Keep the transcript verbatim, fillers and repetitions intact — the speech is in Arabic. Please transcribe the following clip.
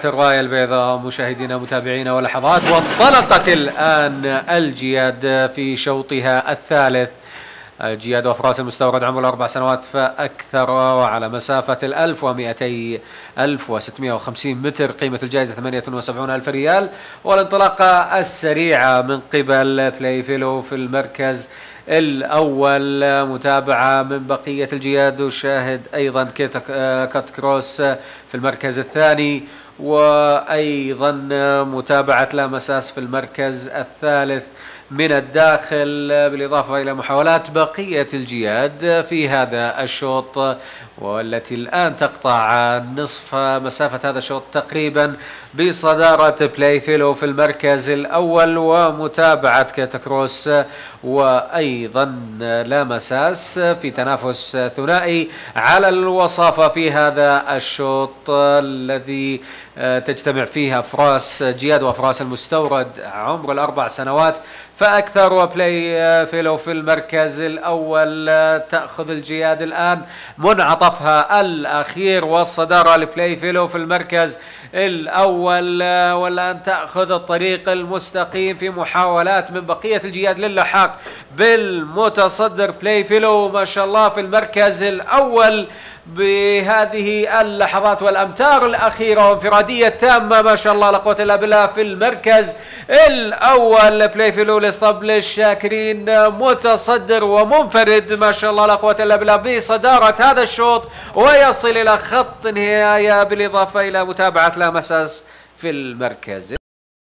الراية البيضاء مشاهدينا متابعينا ولحظات، وانطلقت الآن الجياد في شوطها الثالث. الجياد وفراس المستورد عمره أربع سنوات فأكثر، وعلى مسافة الألف ومئتي ألف وستمئة وخمسين متر، قيمة الجائزة ثمانية وسبعون ألف ريال. والانطلاقة السريعة من قبل بلاي فيلو في المركز الأول، متابعة من بقية الجياد، وشاهد أيضا كات كروس في المركز الثاني، وأيضا متابعة لا مساس في المركز الثالث من الداخل، بالإضافة إلى محاولات بقية الجياد في هذا الشوط، والتي الآن تقطع نصف مسافة هذا الشوط تقريبا بصدارة بلاي فيلو في المركز الأول، ومتابعة كاتاكروس وأيضا لا مساس في تنافس ثنائي على الوصافة في هذا الشوط الذي تجتمع فيها أفراس جياد وأفراس المستورد عمر الأربع سنوات فأكثر، وبلاي فيلو في المركز الأول. تأخذ الجياد الآن منعطفها الأخير، والصدارة لبلاي فيلو في المركز الأول، والآن تأخذ الطريق المستقيم في محاولات من بقية الجياد للحاق بالمتصدر بلاي فيلو ما شاء الله في المركز الأول بهذه اللحظات والأمتار الأخيرة، وانفرادية تامة ما شاء الله لا قوة إلا بالله في المركز الأول. بلاي فيلو لاسطبل الشاكرين متصدر ومنفرد ما شاء الله لا قوة إلا بالله بصدارة هذا الشوط، ويصل إلى خط النهاية بالإضافة إلى متابعة لا مساس في المركز.